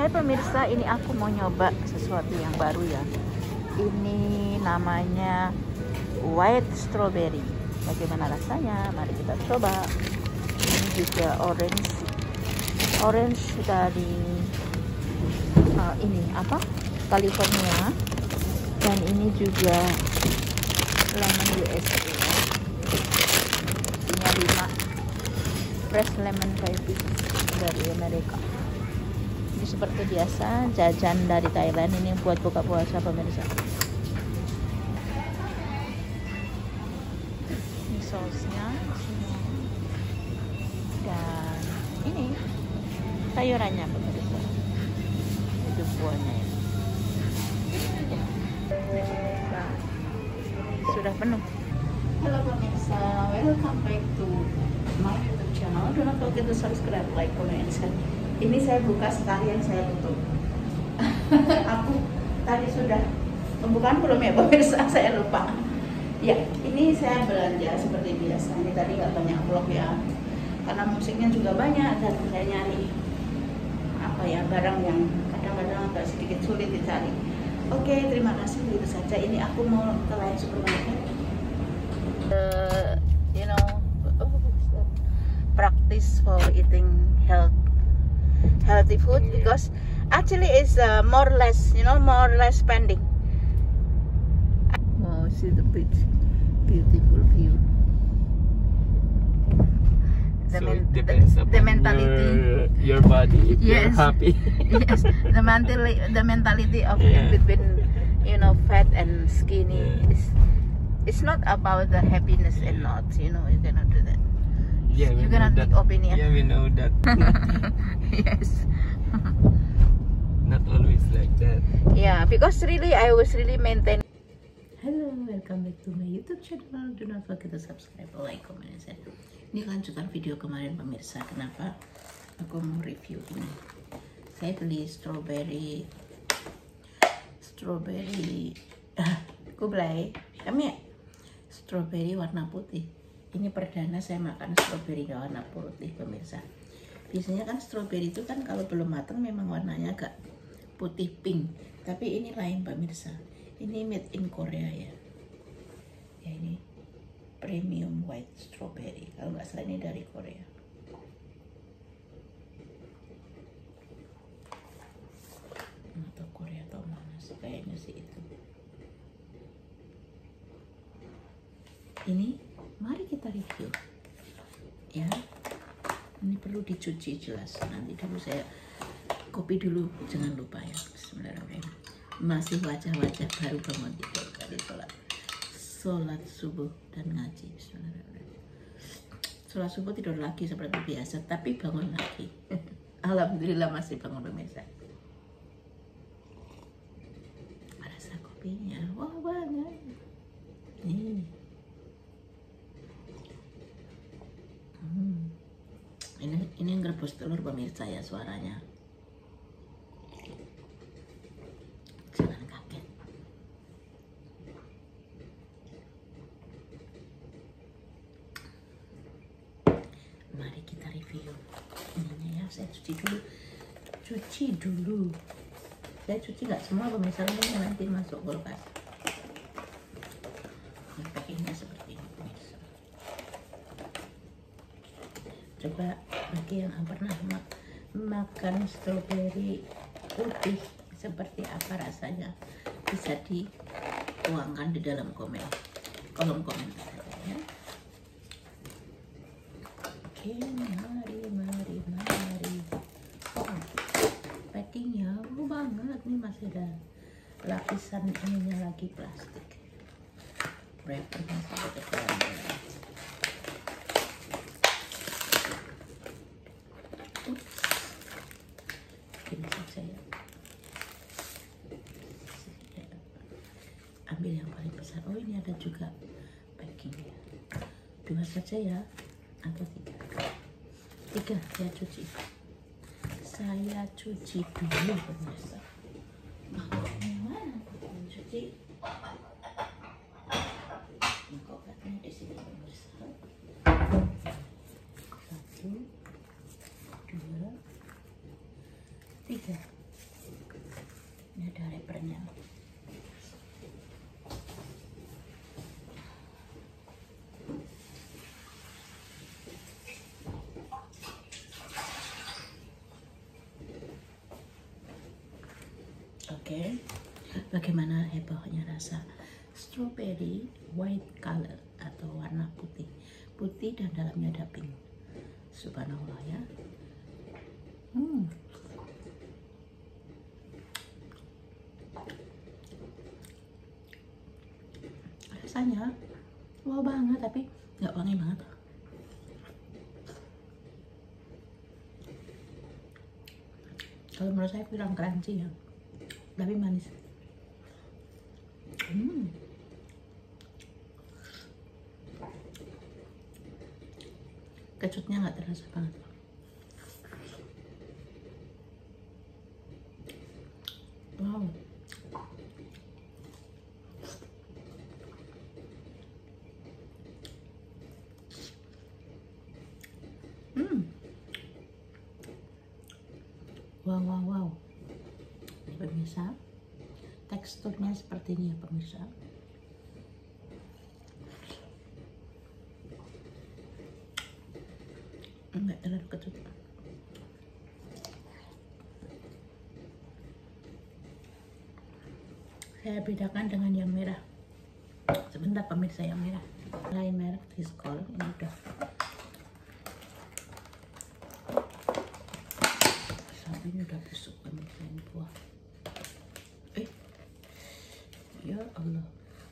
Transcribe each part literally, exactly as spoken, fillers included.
Hai pemirsa, ini aku mau nyoba sesuatu yang baru ya. Ini namanya white strawberry. Bagaimana rasanya? Mari kita coba. Ini juga orange, orange dari uh, ini apa? California. Dan ini juga lemon U S A. Ini lima fresh lemon pie dari Amerika. Ini seperti biasa jajan dari Thailand, ini buat buka puasa pemirsa. Ini sausnya dan ini sayurannya pemirsa. Itu buahnya ya. Nah, sudah penuh. Halo pemirsa, welcome back to my YouTube channel. Do not forget to subscribe, like, comment, and share. Ini saya buka sekalian saya tutup. Aku tadi sudah pembukaan belum ya pemirsa, saya lupa. Ya, ini saya belanja seperti biasa. Ini tadi nggak banyak vlog ya, karena musiknya juga banyak dan saya nyari apa ya barang yang kadang-kadang agak sedikit sulit dicari. Oke, terima kasih, begitu saja. Ini aku mau ke lain supermarket. Uh, you know, practice for eating health. healthy food because actually it's uh, more or less, you know, more or less spending. Oh, see the beach, beautiful view. The, so men it depends the, upon the mentality, your, your body. If yes, you're happy. yes, the mentality, the mentality of yeah. between, you know, fat and skinny. Yeah. Is, it's not about the happiness and not, you know, you cannot do that. Yeah, we you know cannot that. make opinion. Yeah, we know that. Yes. Not always like that. Yeah, because really I was really maintain. Hello, welcome back to my YouTube channel. Do not forget to subscribe, like, comment, and share. Ini lanjutan video kemarin pemirsa. Kenapa aku mau review ini? Saya beli strawberry, strawberry, aku beli, kami ya, strawberry warna putih. Ini perdana saya makan strawberry warna putih pemirsa. Biasanya kan strawberry itu kan kalau belum matang memang warnanya agak putih pink. Tapi ini lain pemirsa. Ini made in Korea ya. Ya ini premium white strawberry. Kalau nggak salah ini dari Korea. Atau Korea atau mana sih? Kayaknya sih itu. Ini mari kita review ya. Ini perlu dicuci jelas. Nanti dulu saya kopi dulu, jangan lupa ya. Bismillahirrahmanirrahim. Masih wajah-wajah baru bangun tidur kali sholat sholat subuh dan ngaji. Bismillahirrahmanirrahim. Sholat subuh tidur lagi seperti biasa, tapi bangun lagi. Alhamdulillah masih bangun pemirsa. Rasa kopinya wah banget. Nih. Hmm. Ini ini ngerebus telur pemirsa ya suaranya. Jangan kaget. Mari kita review. Ini ya saya cuci dulu. Cuci dulu. Saya cuci nggak semua pemirsa, ini nanti masuk kulkas. Ini packingnya seperti ini pemirsa. Coba bagi yang pernah mak makan strawberry putih seperti apa rasanya, bisa dituangkan di dalam komen kolom komentar ya. Oke, mari mari mari. Oh, packingnya bagus banget nih, masih ada lapisan ininya lagi plastik. Wrappernya sampai ke dalam. Ambil yang paling besar. Oh, ini ada juga packingnya. Dua saja ya, atau tiga? Tiga saya cuci. Saya cuci dulu pemirsa. Mana cuci? Kokatnya di sini pemirsa. Satu, dua, tiga. Ini ada wrappernya. Oke, bagaimana hebohnya rasa strawberry white color atau warna putih, putih dan dalamnya ada pink. Subhanallah ya. Hmm. Rasanya wow banget, tapi nggak wangi banget. Kalau menurut saya kurang crunchy ya, tapi manis. Hmm. Kecutnya nggak terasa banget. Wow. Hmm. Wow, wow, wow. Ini pemirsa, teksturnya seperti ini ya pemirsa. Enggak terlalu kecut. Saya bedakan dengan yang merah. Sebentar pemirsa, yang merah lain merek Triscol. Ini udah ini udah busuk pemirsa, ini buah. Eh, ya Allah,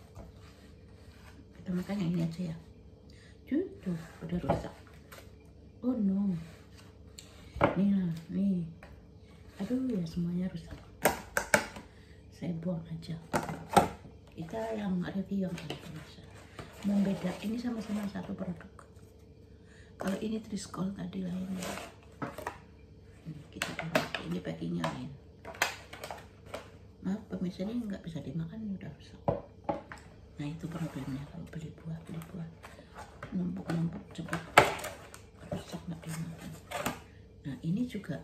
kita makan yang ini aja ya. Tuh, tuh udah rusak. Oh no, nih lah, nih, aduh ya semuanya rusak. Saya buang aja. Kita yang review yang ini pemirsa. Membeda, ini sama-sama satu produk. Kalau ini Triscol tadi lainnya. Kita ini packingnya lain. Maaf pemirsa, ini nggak bisa dimakan, ini udah rusak. Nah itu problemnya kalau beli buah beli buah numpuk-numpuk cepat rusak, nggak dimakan. Nah ini juga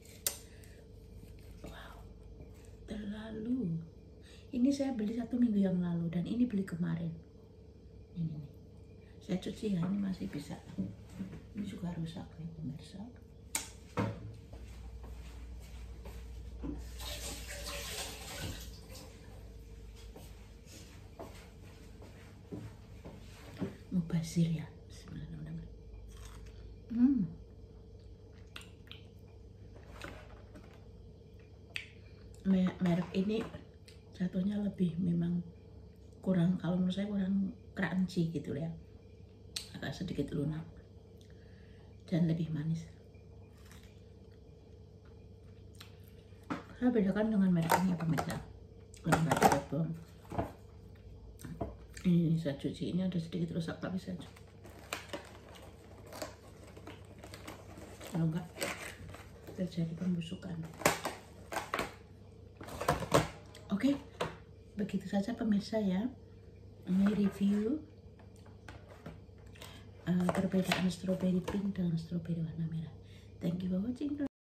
wow, terlalu. Ini saya beli satu minggu yang lalu dan ini beli kemarin. Ini nih, saya cuci ya, ini masih bisa. Ini juga rusak ya pemirsa. Mubazir ya. Bismillahirrahmanirrahim. Hmm. Merek ini jatuhnya lebih memang kurang, kalau menurut saya kurang crunchy gitu ya, agak sedikit lunak dan lebih manis. Saya bedakan dengan merek ini pemirsa, lembaga bom. Ini saya cuci, ini ada sedikit rusak tapi saya cuci. Kalau enggak terjadi pembusukan. Oke, begitu saja pemirsa ya. Ini review uh, perbedaan strawberry pink dengan strawberry warna merah. Thank you for watching.